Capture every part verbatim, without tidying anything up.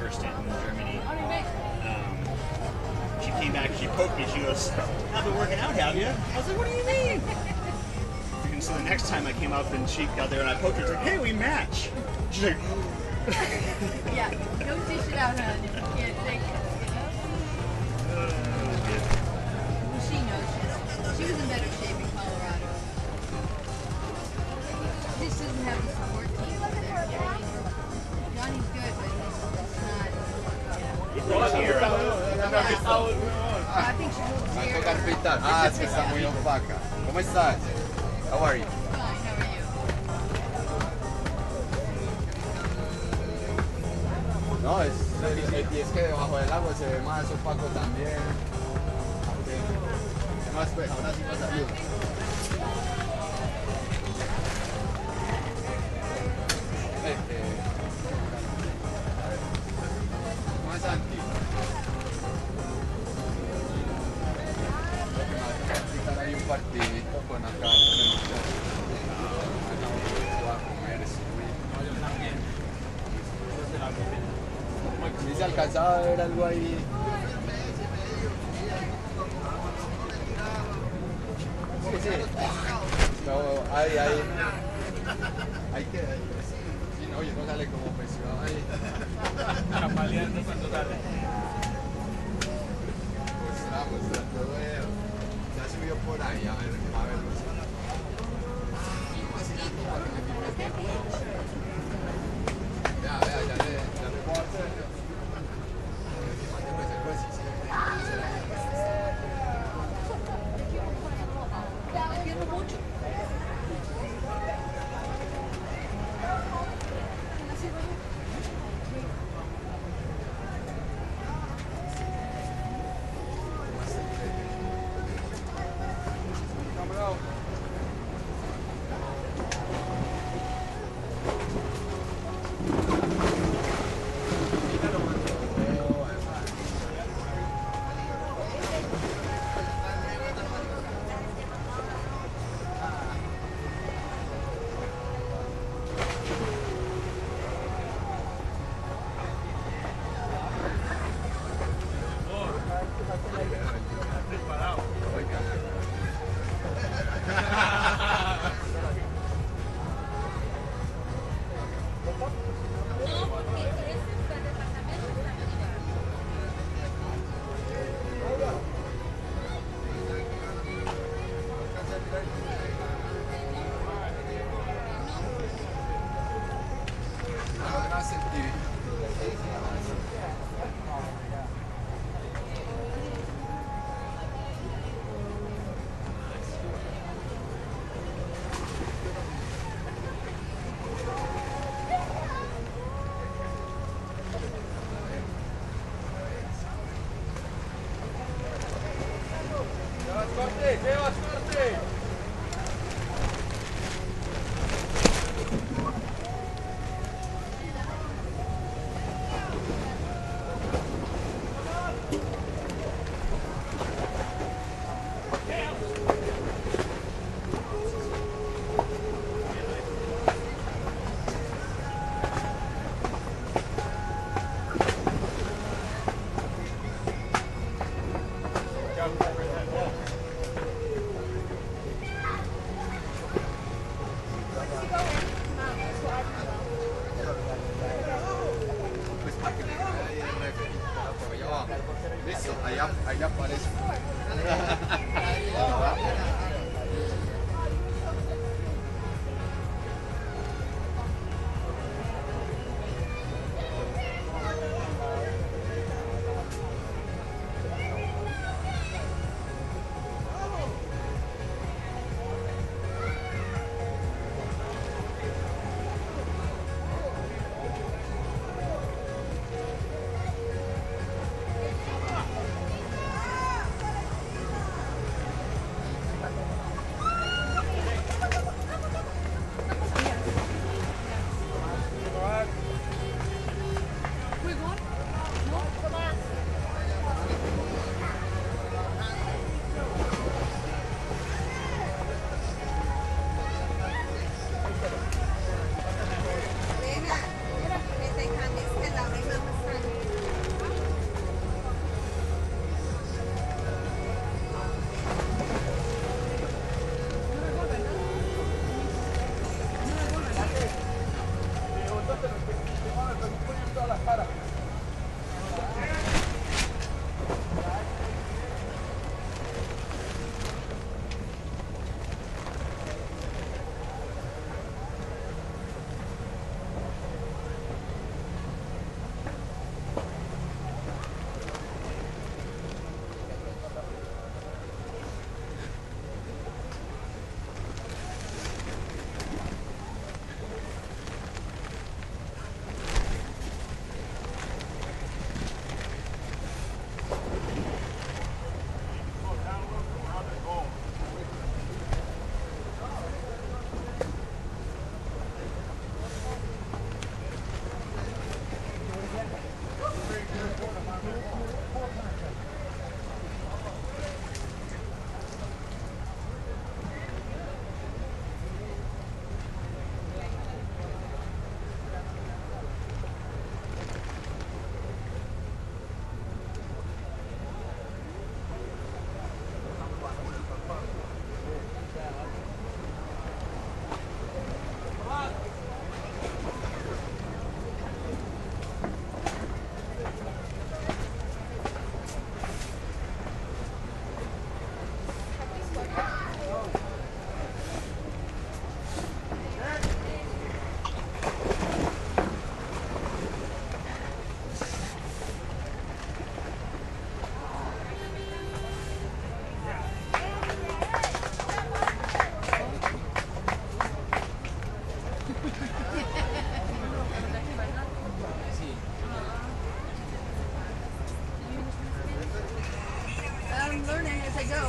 Leverkusen in Germany. Um, she came back, she poked me, she goes, "I've been working out, have you?" I was like, "What do you mean?" And so the next time I came up and she got there and I poked her, it's like, "Hey, we match." She's like, yeah, don't dish it out, honey. You can't take it, you know? uh, Well, she knows. She's, she was in better shape in Colorado. She just doesn't have the support team up there. Johnny's good, but it's not, you know. He's here. I think she moves here. Carpita. Ah, es que está muy opaca. ¿Cómo estás? How are you? Fine, how are you? No, es, es, y es que debajo del agua se ve más opaco también. ¿Qué más pues? Ahora sí más salud. Este. A ver. ¿Cómo es Santi? Lo que me va a practicar ahí un partidito con acá con el a comer, si se alcanzaba a ver algo ahí. Sí, sí. No, ahí, ahí. Hay que. Sí, no, y no sale como presionado ahí. Capaleando cuando sale. Pues estaba mostrando ver. Ya subió por ahí, a ver, a ver. Vea, vea, ya le, ya le puedo hacer. gotta go.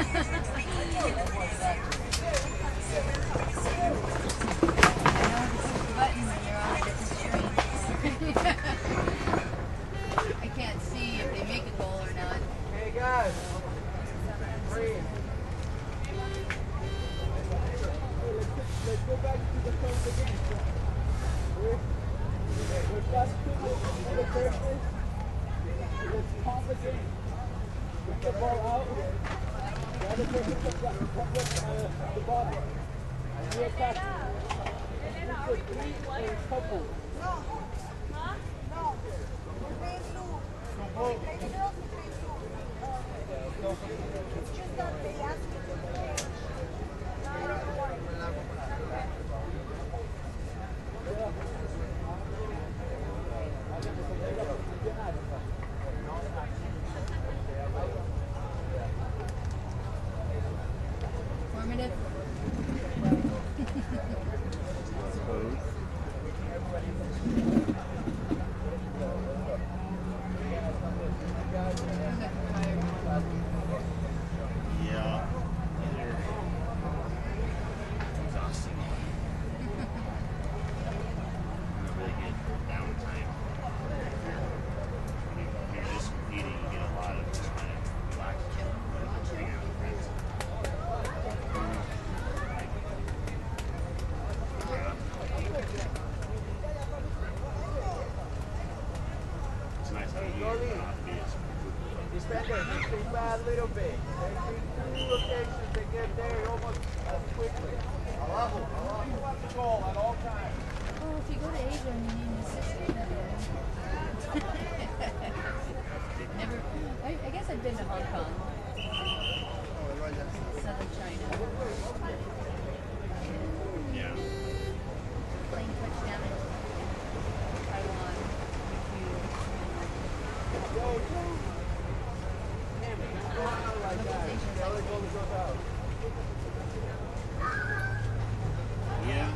Button when you're on a different screen. I can't see if they make a goal or not. Hey guys, breathe. Let's go back to the first again. We're just in the first place. Let's pump again. Bring the ball out. The other person comes back and pump it uh, the ball. And we attack. It's a three or a couple. No. Huh? No. Oh. It's just that they ask you to play. Formative. Yeah. They're exhausting. Not really good downtime. When you're just competing, you get a lot of just kind of relaxing, hanging out with friends. It's nice how you get off the beach. Defender, too bad a little bit. There's two locations to get there almost as quickly. Abajo, abajo. Watch the goal at all times. Oh, if you go to Asia and you need an assistant. Never. I, I guess I've been to Hong Kong. Southern China. Yeah. Plane touchdown in Taiwan. Go, go. Damn it, what's going on like that? The other goal goes out. Yeah.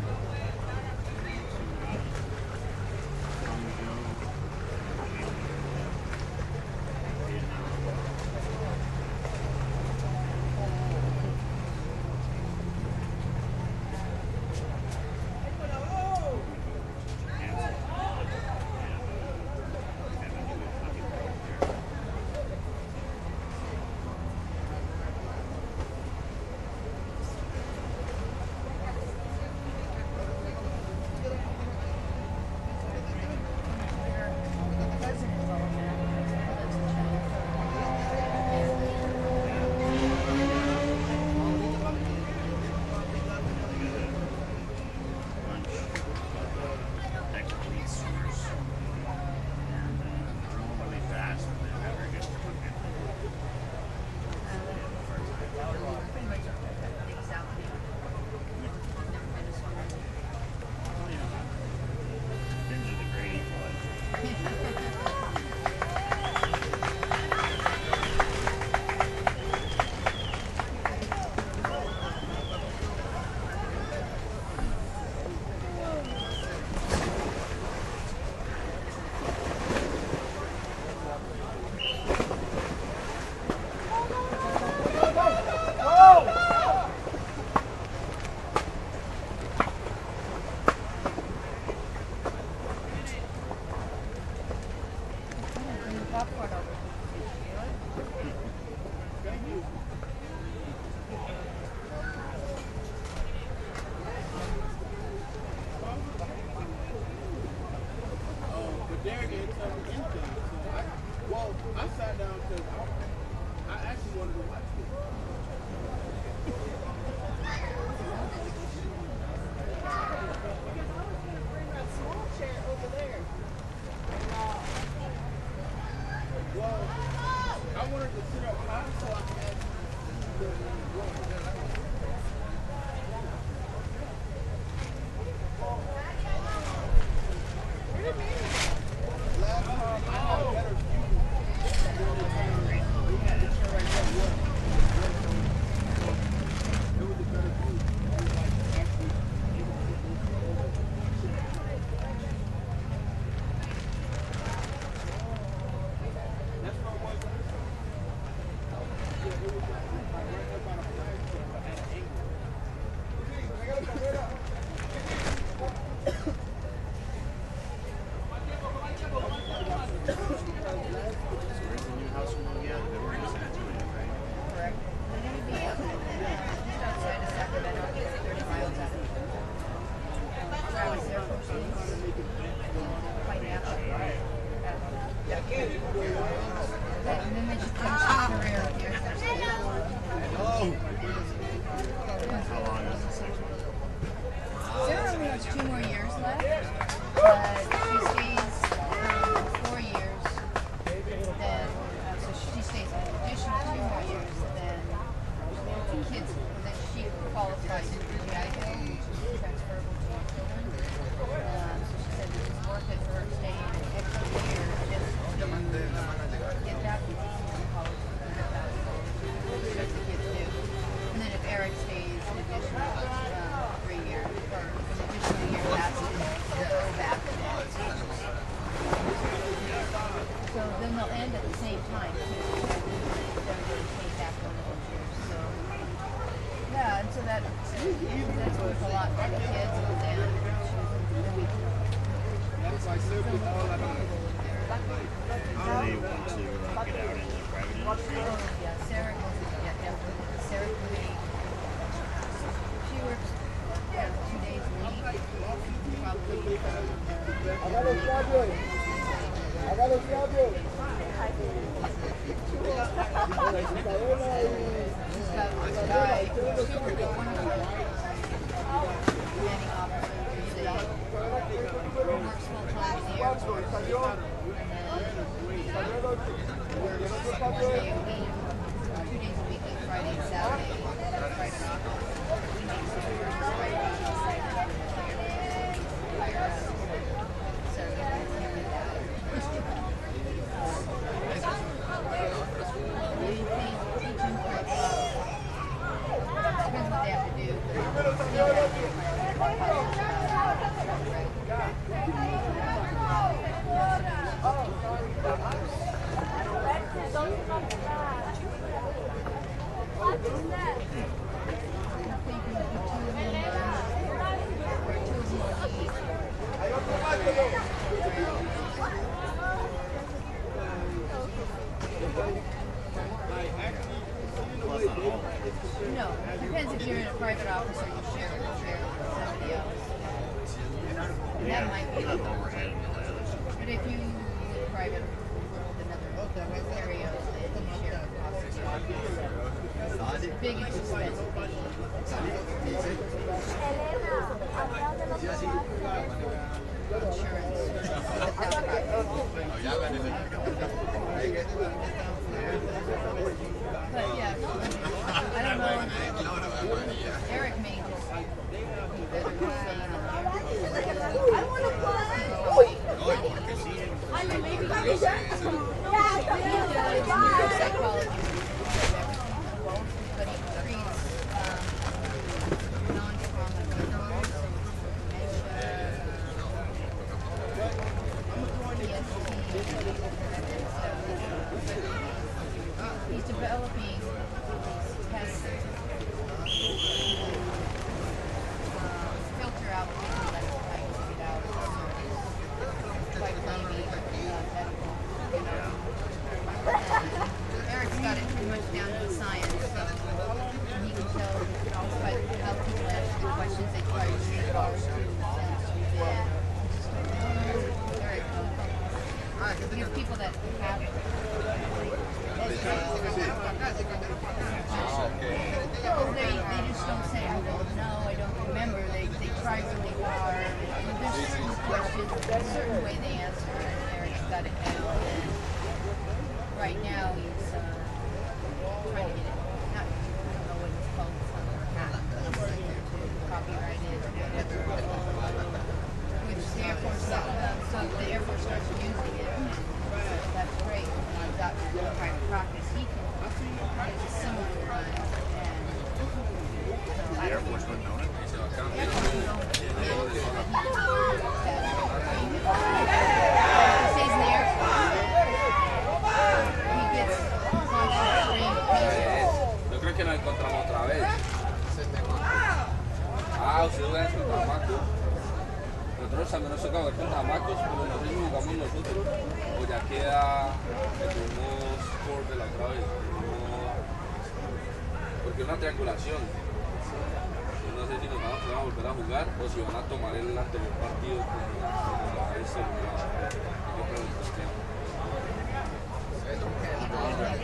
That's what it was. And then she finished her career with the Air Force. Oh. How long is this next one? Sarah only has two more years left, but she stays um, four years. Then, uh, so she stays an additional two more years. Then the kids, then she qualifies for G I Bill, which is transferable to your children. Um, so she said it was worth it for her to stay an extra year just to get that college for one hundred thousand dollars. That's the kids do. And then if Eric stays an additional um, three years, or an additional year passes, they'll go back to that. So then they'll end at the same time too. They're going to pay back one of those years. So yeah, and so that that's worth a lot for the kids and them. And we Do they want to uh, get out into the private industry? Oh yeah, Sarah goes to get them. Sarah can make, she works yeah, two days a week. Probably. Hágalo sabio. Hágalo sabio. She's got this guy, super good one of the many opportunities. They works full time in the Air Force. And then works one day a week, two days a week, like Friday and Saturday. Friday and we make some work Friday and Saturday. Fire us. So they can't do that. They think teaching for depends what they have to do. But they have to do No, it depends if you're in a private office or you share a chair with somebody else. And that might be. You have overhead and all that other stuff. But if you in private world in other areas, then you share office. The big expense would be insurance. But yeah, I don't know. Eric may just be better than staying in there. I want to play. I mean, maybe you should. Yeah, He does neuropsychology, but he treats um, non-trauma neurons, dementia, P S D. He's developing these tests to um, filter out people that are trying to get out of service, like maybe uh, medical. Eric's got it pretty much down to a science, so he can tell by how people answer the questions they try to see the bars to Eric, he has people that have it. Oh, they, they just don't say, I don't know, I don't remember. They, they try really hard. There's certain questions, a certain way they answer, and Eric's got it down. And right now, he's uh, trying to get it, not, I don't know what it's called, it's not a patent, but it's like there to copyright it or whatever. Which the Air Force, uh, so if the Air Force starts using it, that's great. When I've got private practice, he can use a similar one. And so The Air Force wouldn't own it? Air Force would own it. He can use that. If he stays in the Air Force, he gets constant trained patients. Yo creo que nos encontramos otra vez. Ah, ustedes van con Tamacos. Nosotros también nos toca ver con Tamacos, pero no sé si jugamos nosotros o ya queda el mismo score de la otra vez. Porque es una triangulación. No sé si nos vamos a volver a jugar o si van a tomar el anterior partido como la vez. Yo creo que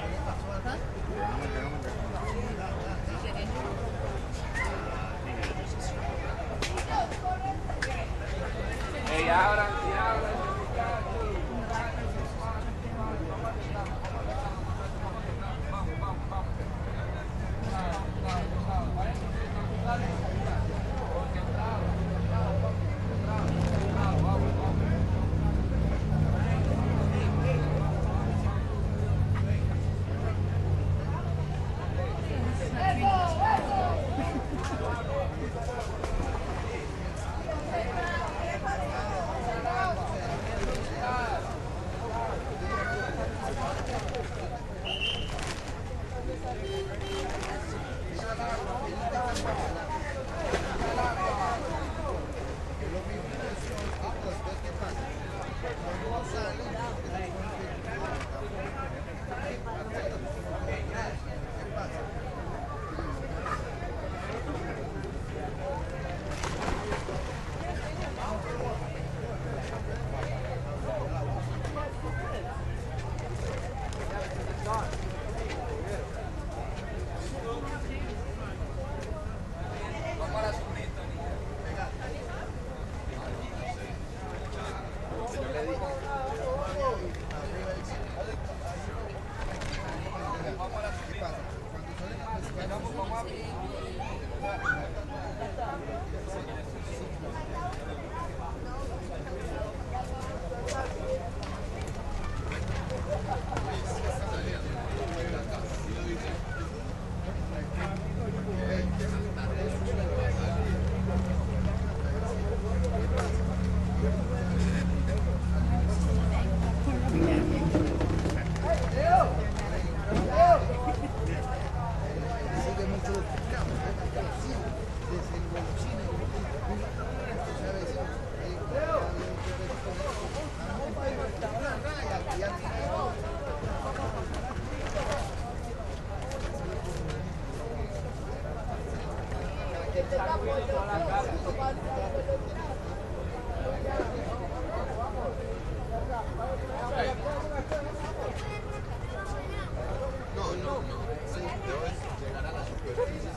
No, no, no. Sí, debes llegar a la superficie.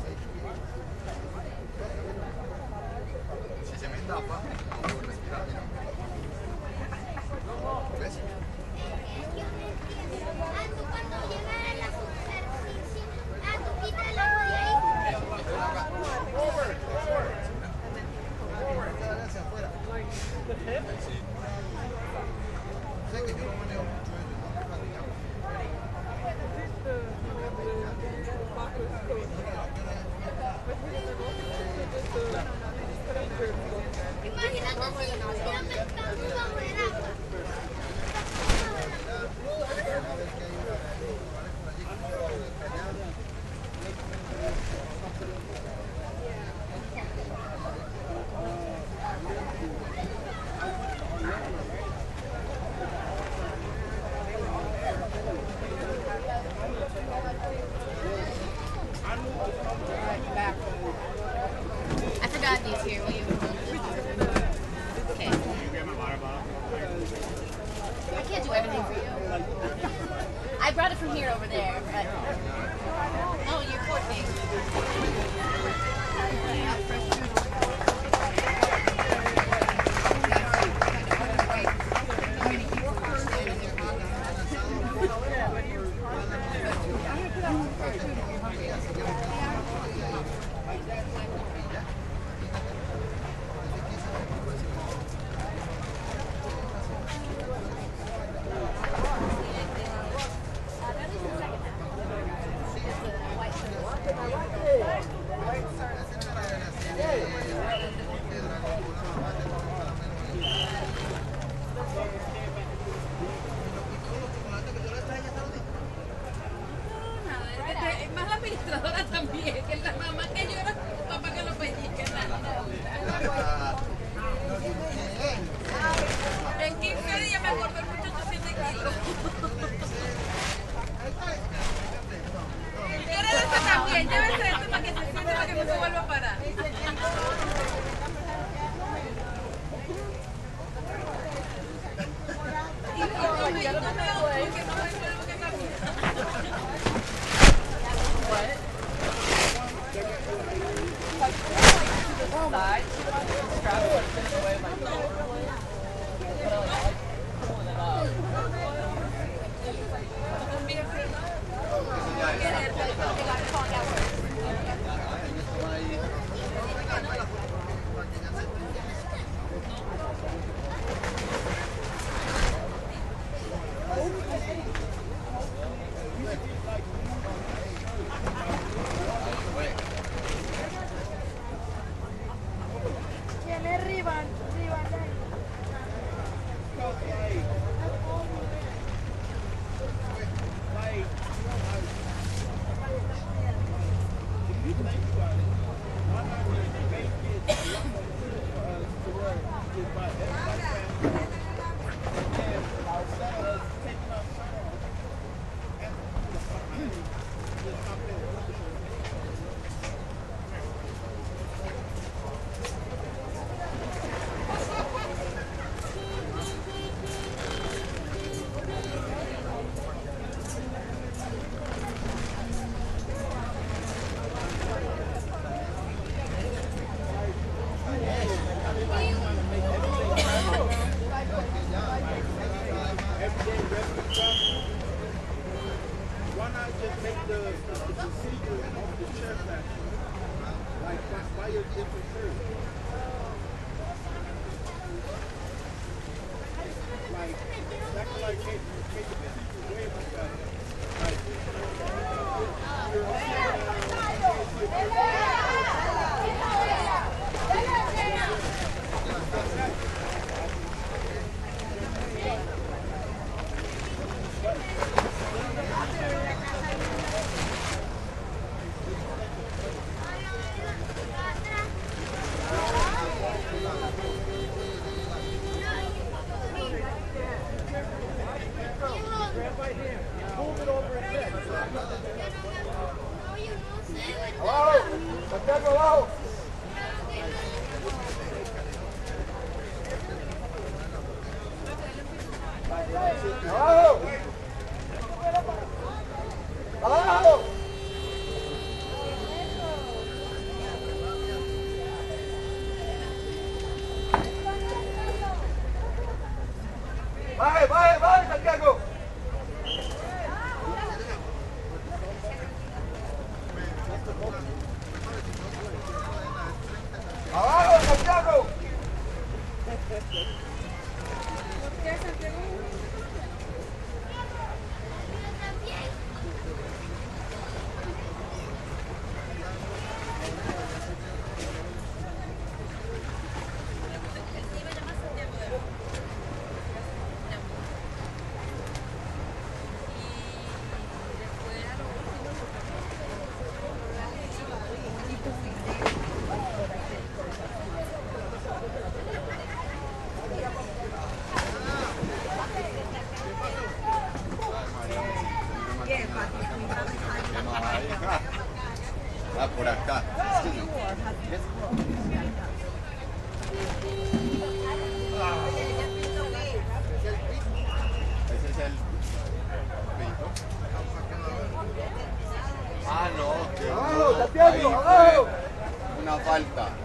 Si se me tapa, no puedo respirar. ¿Ves? Hacia afuera. Sé que yo no manejo mucho eso, Imagínate si estuviera pescando sobre el agua. I forgot these here. Will you? Okay. Can you grab my water bottle? I can't do everything for you. I brought it from here over there, but oh, you're poor thing. Más la administradora también, que la mamá que llora, papá que lo pellizque. En quince días me acordé el muchacho siete kilos. Y quiere este también, llévese este para que se siente, para que no se vuelva a parar. Y no me yo no me hago porque no me vuelvo que camina. Side, strap it like this way, like but I like pulling it up. Tiene rival, rival ahí. Why not just make the, the, the procedure off the chair factor? Like, buy, buy your different shirt. Like, that can like make, make the procedure way much better. Like, Hello? vale, vale, Santiago. ¡Abajo, Santiago! Ah, por acá. Ese es el pito. Ah, no, que ¡Abajo, Santiago! ahí ¡Abajo! fue una falta.